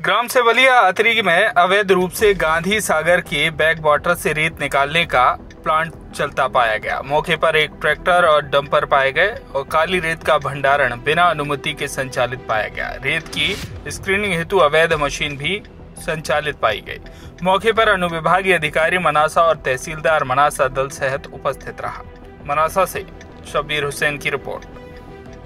ग्राम सेवलिया अतरी में अवैध रूप से गांधी सागर के बैक वाटर से रेत निकालने का प्लांट चलता पाया गया। मौके पर एक ट्रैक्टर और डंपर पाए गए और काली रेत का भंडारण बिना अनुमति के संचालित पाया गया। रेत की स्क्रीनिंग हेतु अवैध मशीन भी संचालित पाई गई। मौके पर अनुविभागीय अधिकारी मनासा और तहसीलदार मनासा दल सहित उपस्थित रहा। मनासा से शब्बीर हुसैन की रिपोर्ट।